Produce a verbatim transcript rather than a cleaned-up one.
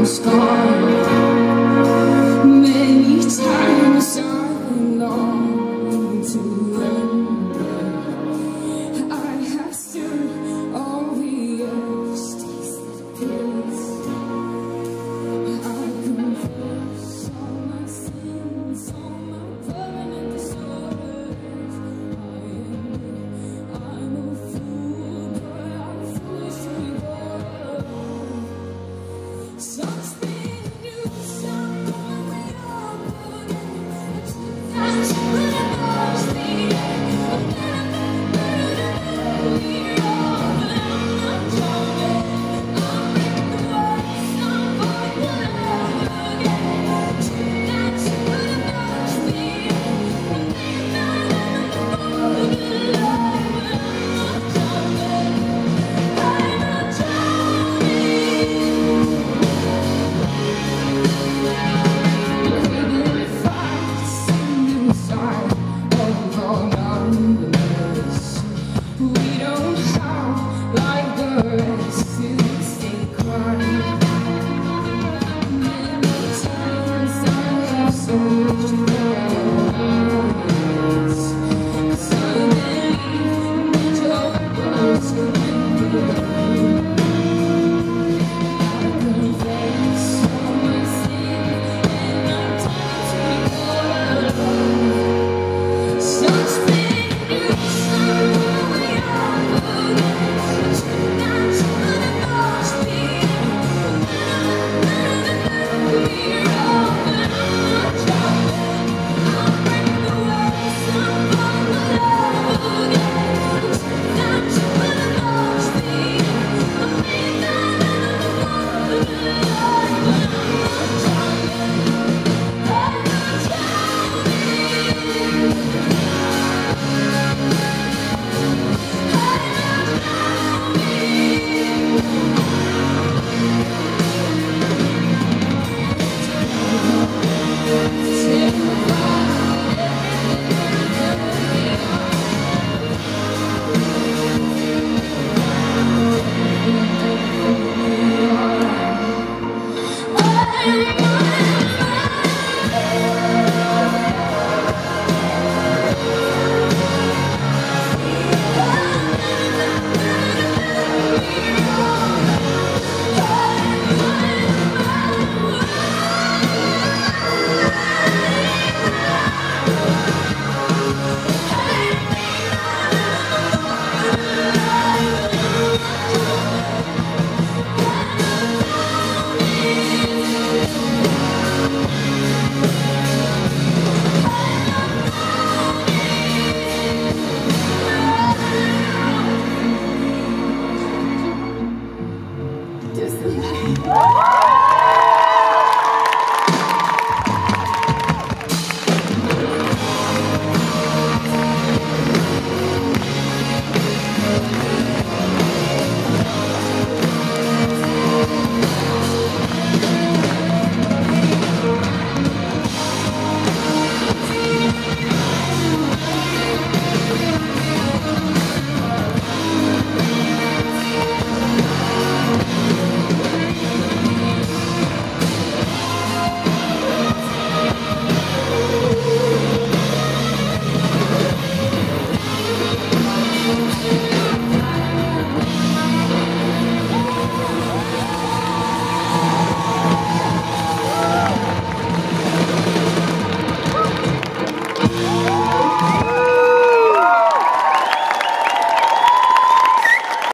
was gone. Many times I longed to run. I have stood all the earth's tasted pills. I confess all my sins, all my permanent disorders. I am, I'm a fool, but I'm foolishly bold. Something new, something way up again. That's what I lost the end. I'm better, better, better, we're all, but I'm not coming. I'll break the world, somebody will ever again. That's what I lost the end. I'm better, better, better, alive, but I'm not coming. I'm not coming.